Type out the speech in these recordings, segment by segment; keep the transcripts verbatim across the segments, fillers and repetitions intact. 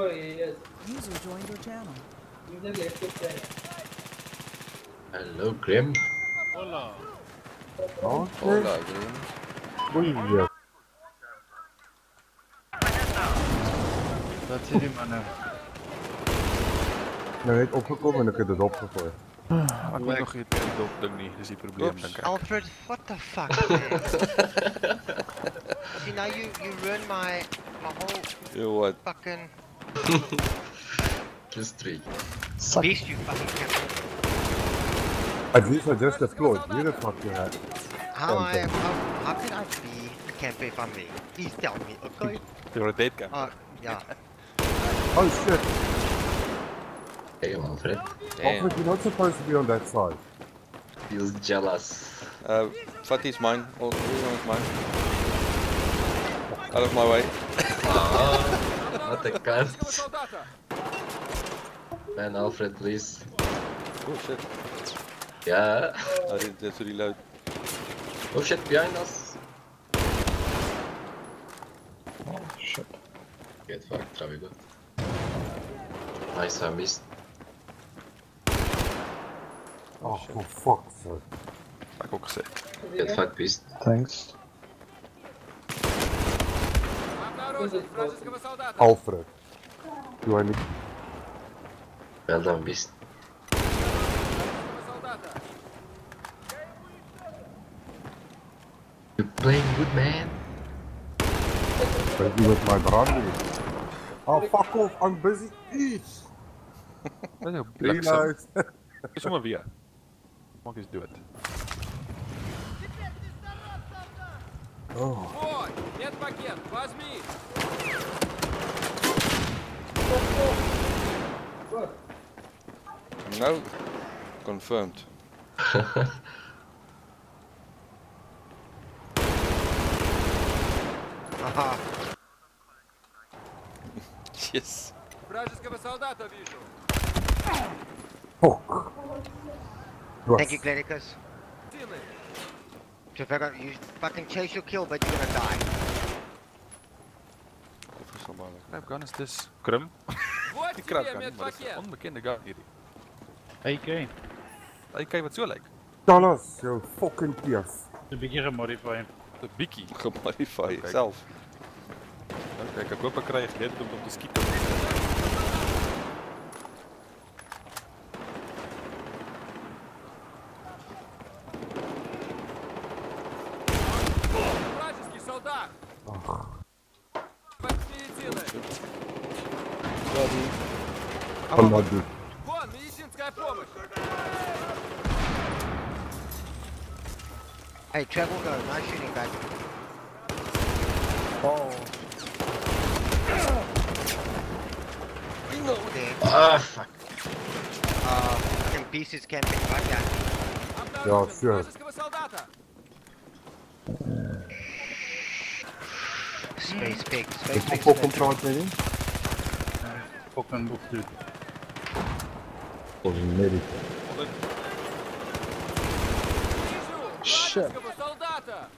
User joined your channel. Hello, Grim. Hola. Okay. Hola, Grim. Goeie. Wat sê die manne? Nou net opgekom en ek het dit opgegooi. Ek moet nog iets meer dop ding nie, dis die probleem dink ek. Alfred, what the fuck, man? See, now you, you ruined my, my whole You what? fucking Plus three. beast, you fucking camper. At least I just deployed. You the fuck you had. How I am, how, how can I be a camper if I'm me? Please tell me, okay? You're a dead camp. Uh, yeah. Oh shit. Hey, Alfred. Damn. Alfred, you're not supposed to be on that side. Feels jealous. Uh, Fatty's mine. All three of mine. Out of my way. Ah, what a cunt. Man, Alfred, please. Oh shit. Yeah. I did that to reload. Oh shit, behind us. Oh shit. Get fucked, Travigo. Nice, I missed. Oh, for fuck's sake. Ek ook gesê. Get fucked, beast. Thanks. Alfred. Do I need... Well done, beast. You're playing good, man. Busy with my brandy. Oh, fuck off. I'm busy. Eesh. Dis nou bliksem. Reload. Dis sommer weer. Maak eens dood. Oh. Ой, нет пакет, возьми! No. Confirmed. Haha. Yes. Вражеского солдата вижу. Fuck. Thank you, Glenicus. Сины. Trevor, you fucking chase your kill, but you're gonna die. Vir sommer. Kry gun is dis Grim. Вот Die тебе krap gun, maar dis 'n медпакет. onbekende gun hierdie. A K. Hy kyk wat so lyk. Dallas, jou fucking pief. 'n bietjie gemodify. 'n Bietjie. Gemodify Kijk. self. Nou kyk, ek hoop ek kry geleentheid om om te skiet. Вражеский солдат. Под медицины. I'm not good. Вон, медицинская помощь. Hey, Trevor, go. Nice shooting back. Oh. There. Ah, fuck. Uh, fucking pieces camping right there. Обнаружен всё. вражеского солдата. Space pig. Ek Space kom pig. fucking space praat met nie. Fucking boek doen. Ons medic. Вижу вражеского солдата.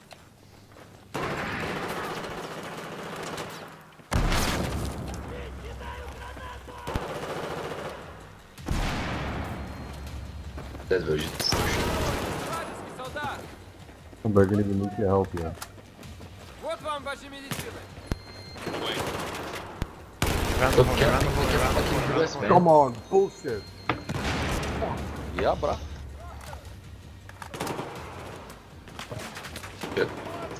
That was just... Вражеский солдат. I'm begging you need your help here. Вот вам ваши медицины. Round the Stop corner, round the camping corner, like a round the fucking corner, U S, round the man. Come on, bullshit. Ja, bra. Good.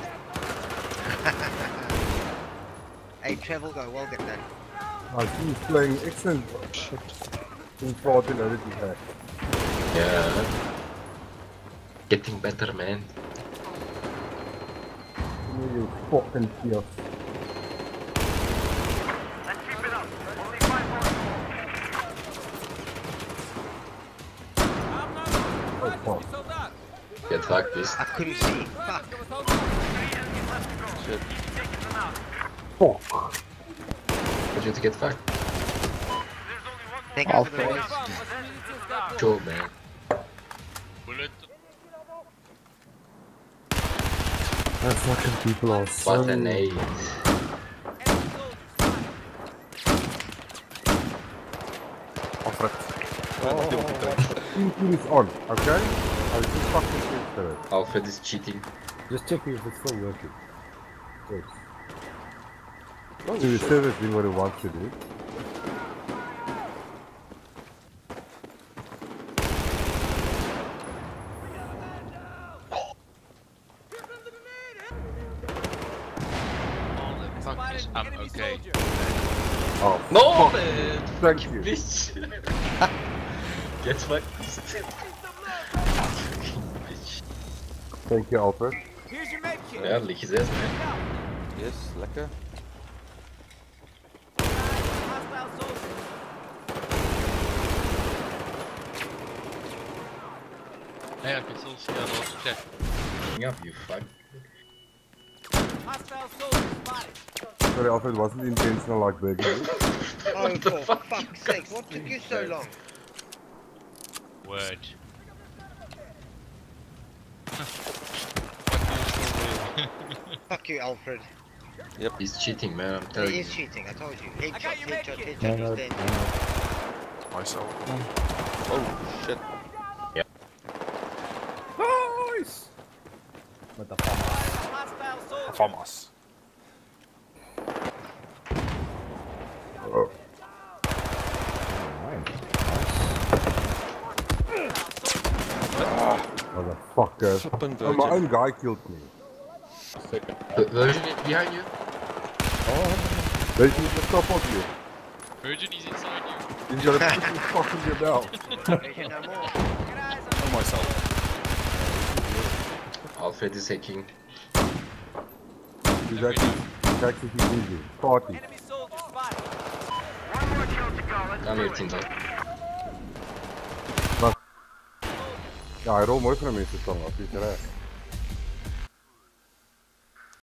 Hey, Trevor, go. Well get that. I see he's playing excellent shit. In fraud in everything here. Yeah. Getting better, man. You fucking pief. Обнаружен вражеский fuck. солдат. Get fucked, beast. I couldn't see. Fuck. Вражеского солдата. Shit. Fuck. Told you to get fucked. Thank you for the Alfred. voice. Вам ваша медицинская помощь. Sure, man. That fucking people are so... What an aid. Alfred. Team is on, okay? I was just fucking shit it. Alfred is cheating. Just checking if it's still working. Good. So the server's doing what it wants to do. I'm okay. Oh, No, fuck. man! Thank you. Bitch! Get fucked, beast. Bitch. Thank you, Alfred. Here's your med kit. Ja, lik je zes, man. Yes, lekker. Hostile soldier. Hey, I can still see a lot of check. Ja, you fuck. Hostile soldier spotted. Sorry, Alfred, wasn't intentional like burger. Oh, the for fuck? fuck's sake, what took you so long? Word. Fuck you, Alfred. He's cheating, man, I'm telling He you. is cheating, I told you. I got Headshot, your med headshot, kit. headshot, No, he's no, dead. no. Myself. Oh, shit. Nice! What the fuck? Hostile soldier. Famas. Oh. Motherfucker. Flippin' Oh, my virgin. own guy killed me. The version is behind you? There's you the top of you. Virgin is inside you. You gotta put your fucking your belt. There's you no more. Oh, myself. Alfred is hacking. He's actually, he's actually busy. Party. Enemy soldier spotted. Come here, Tinto. Ja, hij rol mooi van de mensen tong af, is er echt.